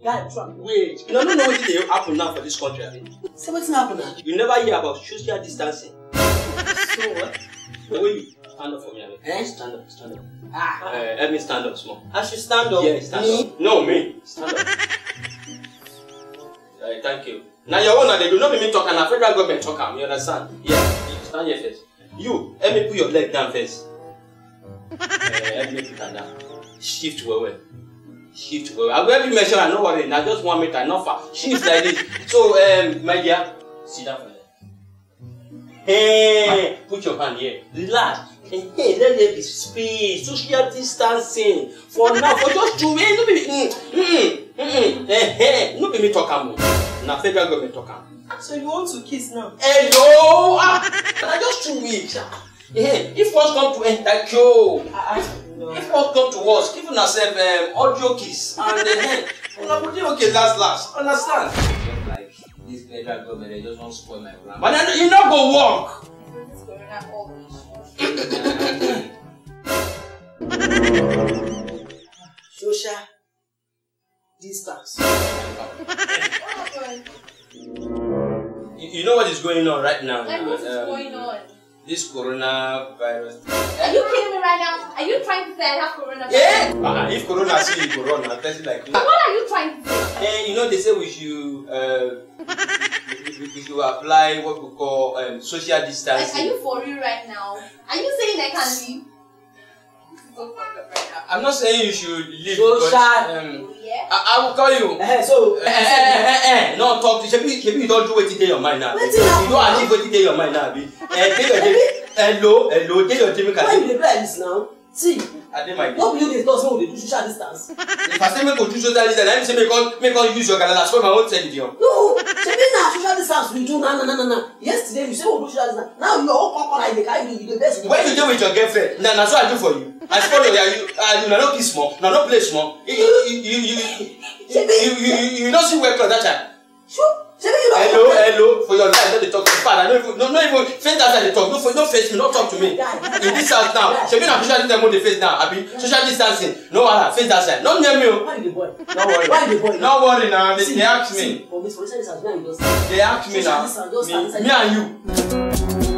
Guy, try. Wait, you don't know what will happen now for this country, I mean. So what's happening? You never hear about social distancing. So what? The way you stand up for me, I mean. Eh? Stand up, stand up. Let me stand up small. I should stand up. Yeah, stand me? up. No, me. Stand up. Thank you. Now your own, they do not me talk, and the federal government talk. You understand? Yeah. Stand here first. You, let me put your leg down first. Let me put that down. Shift well. Shift well. I'll help you measure. No worry. Now just 1 meter, not far. Shift like this. So, my dear, sit down for that. Hey, put your hand here. Relax. Hey, let there be space. Social distancing. For now, for just 2 minutes. No be me talk am. Na federal government talk am. So you want to kiss now? Hello! Na just 2 weeks. If one come to enter you, if one come to us, give yourself audio kiss and una go dey okay last. Understand? Just like this federal government, they just want to spoil my plan. But you not go work. Social distance. You know what is going on right now? Like what is going on? This coronavirus. Are you kidding me right now? Are you trying to say I have coronavirus? Yeah. If corona see you corona, that's it like. What are you trying to say? You know they say we should apply what we call social distancing. Like, are you for real right now? Are you saying I can leave? I'm not saying you should leave. Social. Yeah. I will call you. No talk to you. You don't do what you your mind now. You don't achieve what you your mind now. Hello. Take your team. Why you play this now? See. I did my. What will you discuss when we do social distance? If I say make we do social distance, let me say make on use your Canada. That's why my own tell you. No. Now social distance we do. No. Yesterday you say we do social distance. Now you all come like the guy you the best. When you do with your girlfriend, that's what I do for you. I follow you. You no kiss small. No play small. You don't see where that time. Sure. Hello. For your life, don't talk to me. I don't even face that side. Talk. No face me. Don't talk to me. In this house now. Shebi na social distancing the face now. Abi social distancing. No wahala. Face that side. Not near me. Why the boy? No worry. Why the boy? No worry now. They ask me. For this, They ask me now. Me and you.